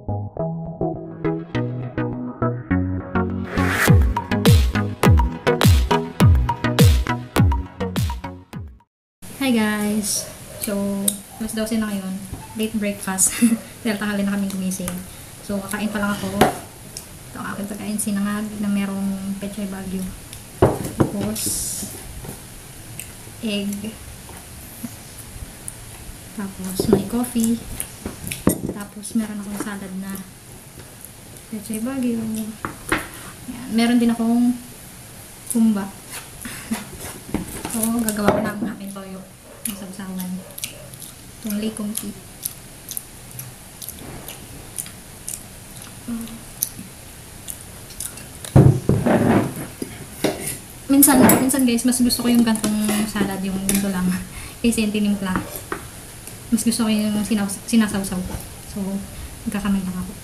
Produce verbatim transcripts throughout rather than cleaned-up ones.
Hi guys! So, alas dose na ngayon. Late breakfast. Dahil tanghali na kaming gumising. So, kakain pa lang ako. Ito ang aking pagkain sinangag na merong pechay bagyo. Tapos, egg. Tapos, may coffee. Tapos, meron akong salad na pechay bagyo. Yan. Meron din akong kumba. So, gagawa ko na ang aking toyo. Ang sabsawan. Itong likong tea. Minsan, minsan guys, mas gusto ko yung gantong salad, yung ganito lang. Kasi yung tinimpla. Mas gusto ko yung sinaw- sinasawsaw ko. So, magkakamay lang ako.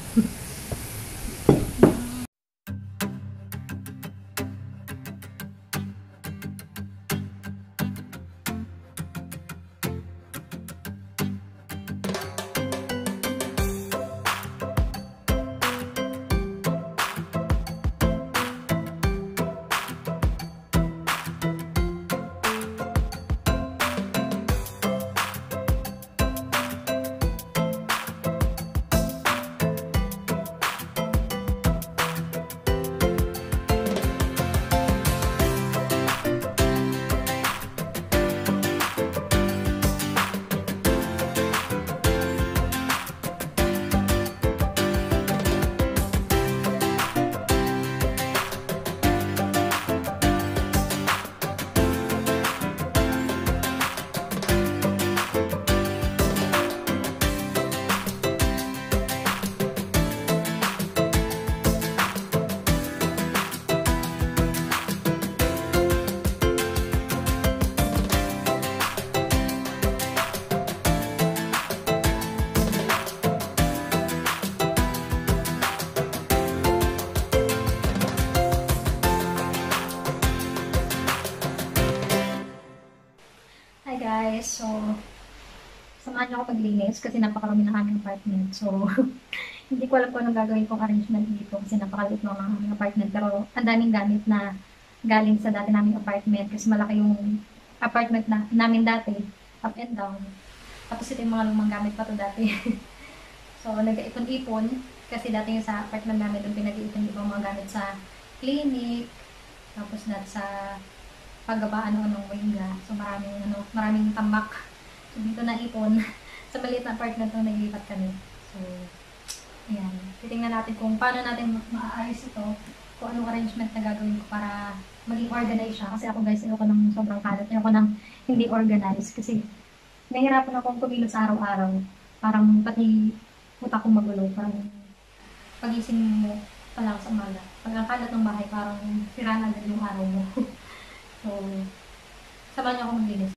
Hi guys, so samahan niyo ako paglinis kasi napakarami ng aming apartment. So, hindi ko alam kung anong gagawin kong arrangement dito kasi napakaliit ng aming apartment. Pero ang daming gamit na galing sa dati naming apartment kasi malaki yung apartment na, namin dati, up and down. Tapos ito yung mga lumang gamit pa to dati. So, nag-ipon-ipon kasi dati yung sa apartment namin doon pinag-iipon yung mga gamit sa clinic, tapos dati sa paggaba ano-anong wingga. So, maraming, ano, maraming tambak. So, dito naipon. Sa maliit na apartment na naglipat kami. So, ayan. Titingnan natin kung paano natin maaayos ito. Kung anong arrangement na gagawin ko para maging organized siya. Kasi ako guys, ayoko ng sobrang kalat. Ayoko ng hindi organized. Kasi nahihirapan akong kumilos araw-araw. Parang pati utak kong magulo. Parang pagising mo pa lang sa umaga. Pag ang kalat ng bahay, parang sira na agad yung araw mo. So, samahan niyo ako maglinis.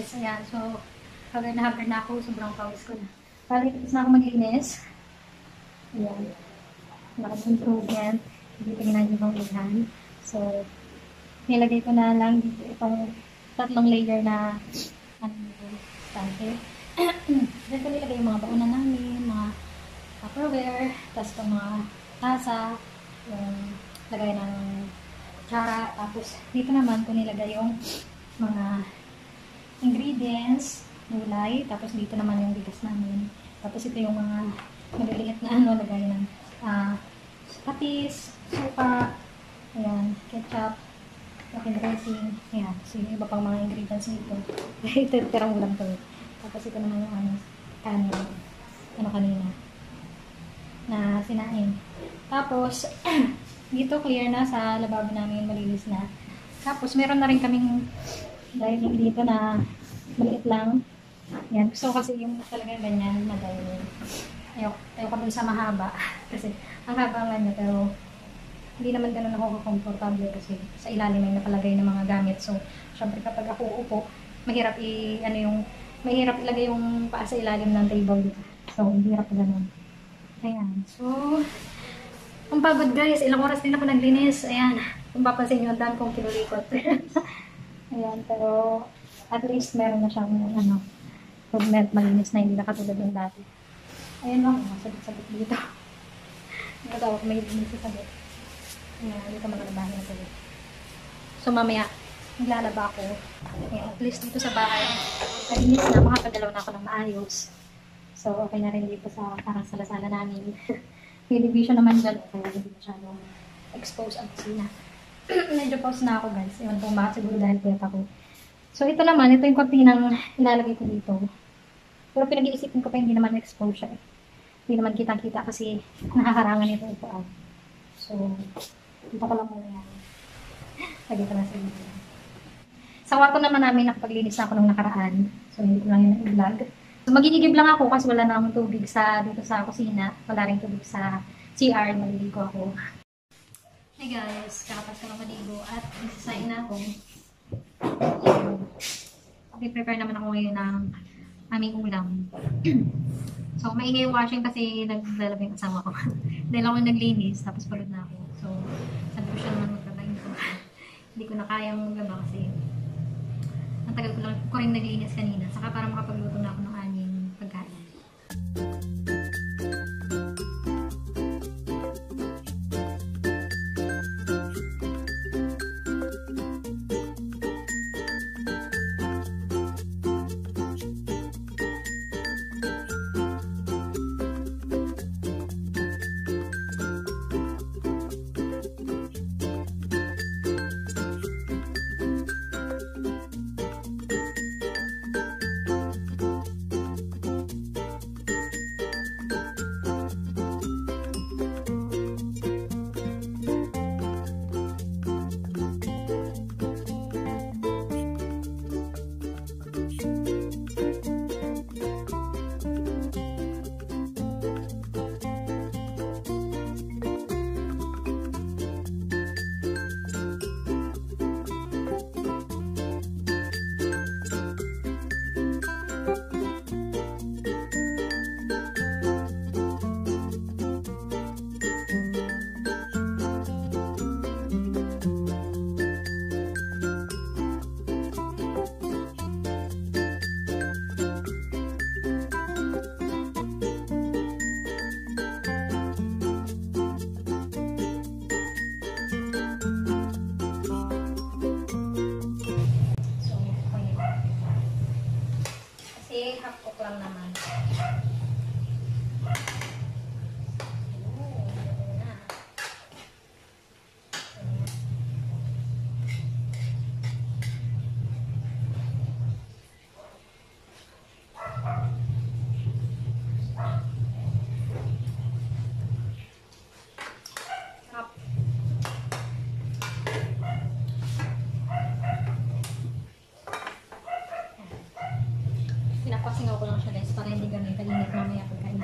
guys. Ayan, so, haggard na haggard na ako. Sobrang pawis ko na. Balik, tapos na ako maglinis. Ayan. Naka-improvement. Hindi tingnan yung mga ilhan. So, nilagay ko na lang dito itong tatlong layer na ano yung stante. Then ko nilagay yung mga baunan namin, mga Tupperware, tapos itong mga tasa, yung lagay ng tsara, tapos dito naman ko nilagay yung mga ingredients, gulay, tapos dito naman yung bigas namin. Tapos ito yung mga maliliit na ano, lagay ng uh, patis, suka, ayan, ketchup, aking dressing, ayan, so yung iba pang mga ingredients nito. Ito, tirang ulam to. Tapos ito naman yung ano, kanin, ano kanina, na sinain. Tapos, dito clear na sa lababo namin, malinis na. Tapos, meron na rin kaming dining dito na maliit lang. Yan, gusto ko kasi yung talagang ganyan na dining. Ayoko, ayoko dun sa mahaba. Kasi, ang haba nga niya, pero hindi naman ganun ako komportable kasi sa ilalim ay nakalagay ng mga gamit. So, syempre kapag ako upo, mahirap i, ano yung, mahirap ilagay yung paa sa ilalim ng table dito. So, hindi hirap ganun. Ayan. So, ang pagod guys, ilang oras din ako naglinis. Ayan. Kung papansin nyo, ang dami kong kinulikot. Ayan, pero at least meron na siyang, ano, pagment malinis na hindi na katulad ng dati. Ayan lang, sabit-sabit dito. Nagkatawa ko may linis sa sabit. Ayan, dito mga labahin na sabit. So, mamaya, maglalaba ako. Ayan, at least dito sa bahay, nalinis na, makapagalaw na ako ng maayos. So, okay na rin dito sa parang salasala namin. May division naman dyan, kaya hindi masyadong expose ang kusina. Medyo pause na ako guys. Ewan kung bakit, siguro dahil puyat ako. So, ito naman, ito yung kortinang ilalagay ko dito. Pero pinag-iisipin ko pa hindi naman expose siya eh. Hindi naman kitang-kita kasi nakaharangan ito ito out. So, dito ko lang muna yan. Lagi ko lang sa video. Sa kwarto naman namin, nakapaglinis na ako nung nakaraan. So, hindi ko lang yun i-vlog. So, magigigib lang ako kasi wala na akong tubig sa, dito sa kusina. Wala rin tubig sa C R. Maliligo ako. Hey guys, kakapas ka lang maligo at nagsasain na ako. Okay-prepare naman ako ngayon ng aming ulam. So, maingay yung washing kasi naglalaba yung kasama ko. Dahil ako naglinis, tapos pagod na ako. So, sabi ko siya naman magkakain ko. Hindi ko na kayang maglaba kasi ang tagal ko lang ko rin naglinis kanina. Saka para makapagluto na ako ng aming pagkain. Lang naman. Pinapasingaw ko lang siya guys para hindi ganun kainit mamaya pagkain.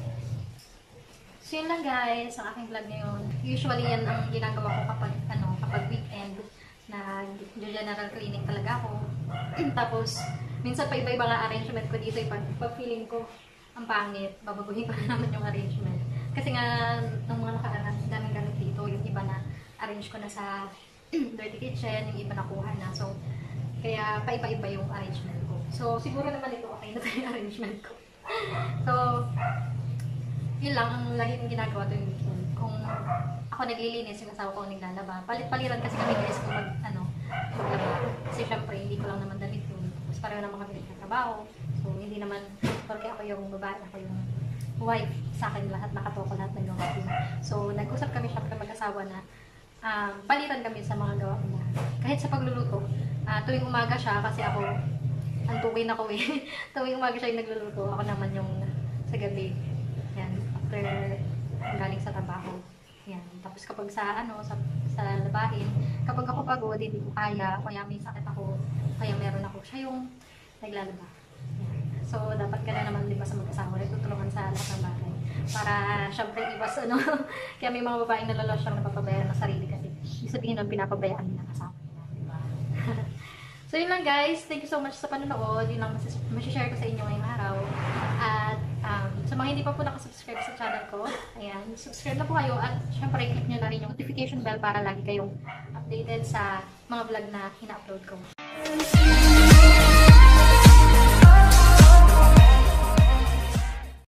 So yun lang guys ang aking vlog ngayon. Usually yan ang ginagawa ko kapag ano, kapag weekend na general cleaning talaga ako. Tapos minsan pa iba-iba nga arrangement ko dito. Pag, pag feeling ko ang pangit, babaguhin ko na naman yung arrangement. Kasi nga, ng mga nakaraan, daming gamit dito. Yung iba na arrange ko na sa dirty kitchen, yung iba nakuha na. So, kaya paiba-iba yung arrangement ko. So, siguro naman ito okay na tayo yung arrangement ko. So, yun lang ang lagi kong ginagawa tuwing weekend. Kung ako naglilinis, yung asawa ko naglalaba. Palit-paliran kasi kami guys kung mag, ano, maglaba. Kasi syempre, hindi ko lang naman damit yun. Tapos pareho naman kami nagkatrabaho. So, hindi naman, porque ako yung babae, ako yung wife, sa akin lahat, nakatoko lahat ng gawain. So, nag-usap kami syempre mag-asawa na um, palitan kami sa mga gawain na. Kahit sa pagluluto, uh, tuwing umaga siya, kasi ako, antukin ako eh. Tuwing umaga siya yung nagluluto, ako naman yung sa gabi. Yan, after galing sa trabaho. Yan. Tapos kapag sa ano, sa, sa labahin, kapag ako pagod, hindi ko kaya, kaya may sakit ako, kaya meron ako, siya yung naglalaba. Yan. So, dapat ka na naman, di ba, sa mag-asawa, tutulungan sa lahat ng bagay. Para, syempre, iwas, ano, kaya may mga babaeng nalala siyang napapabayaan ng sarili kasi, ibig sabihin nun, pinapabayaan din ang kasama nila, di ba? So, yun lang guys. Thank you so much sa panonood. Yun lang masishare ko sa inyo ngayong araw. At um, sa mga hindi pa po nakasubscribe sa channel ko, ayan, subscribe na po kayo. At syempre, click nyo na rin yung notification bell para lagi kayong updated sa mga vlog na ina-upload ko.